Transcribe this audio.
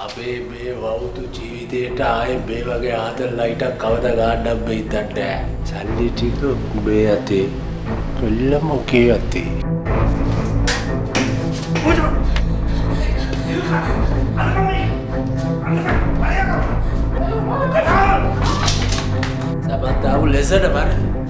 අපේ මේ වෞතු ජීවිතේට ආයේ මේ වගේ ආතල් ලයිටක් කවදා ගන්නත් බෙයිද නැහැ. සල්ලි ටික උඹේ අතේ. කොල්ලම ඔකේ අතේ. Sabang tahu lesser apa?